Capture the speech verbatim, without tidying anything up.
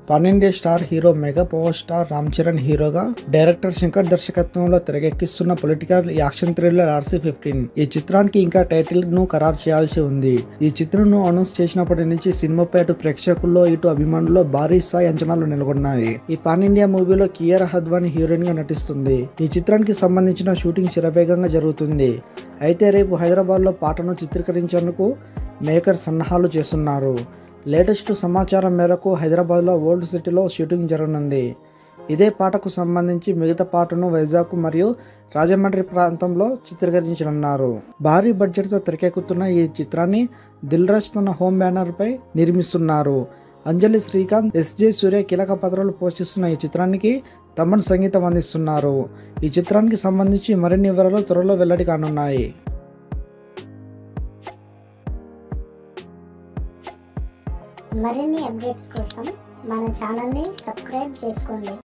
Pan India star hero mega power star Ram Charan హీరోగా, director Shankar దర్శకత్వంలో తెరకెక్కిస్తున్న political action thriller RC fifteen. ఈ చిత్రానికి ఇంకా టైటిల్ ను ఖరారు చేయాల్సి ఉంది. ఈ చిత్రంను అనౌన్స్ చేసినప్పటి నుంచి సినిమాపై అటు ప్రేక్షకుల్లో ఇటు అభిమానుల్లో భారీ స్థాయి అంచనాలు నెలకొన్నాయి. ఈ పాన్ ఇండియా మూవీలో కియారా అద్వానీ హీరోయిన్ గా నటిస్తుంది. ఈ చిత్రానికి సంబంధించిన షూటింగ్ శరవేగంగా జరుగుతుంది. అయితే రేపు హైదరాబాద్ లో పాటను చిత్రీకరించేందుకు మేకర్ సన్నాహాలు చేస్తున్నారు. లేటెస్ట్ సమాచారం మేరకు హైదరాబాద్లో ఓల్డ్ సిటీలో షూటింగ్ జరగనుంది. ఇదే పాటకు సంబంధించి మిగతా పాటను వైజాగ్ మరియు రాజమండ్రి ప్రాంతంలో చిత్రీకరించనున్నారు. భారీ బడ్జెట్తో తెరకెక్కుతున్న ఈ చిత్రాన్ని దిల్ రాజు తన హోమ్ బ్యానర్ పై నిర్మిస్తున్నారు. అంజలి శ్రీకాంత్, ఎస్ జే సూర్య కీలక పాత్రలు పోషిస్తున్న ఈ చిత్రానికి తమన్ సంగీతం అందిస్తున్నారు. ఈ చిత్రానికి సంబంధించి మరిన్ని వివరాలు త్వరలో వెల్లడి కానున్నాయి. మరిన్ని అప్డేట్స్ కోసం మన ఛానల్ని సబ్స్క్రైబ్ చేసుకోండి.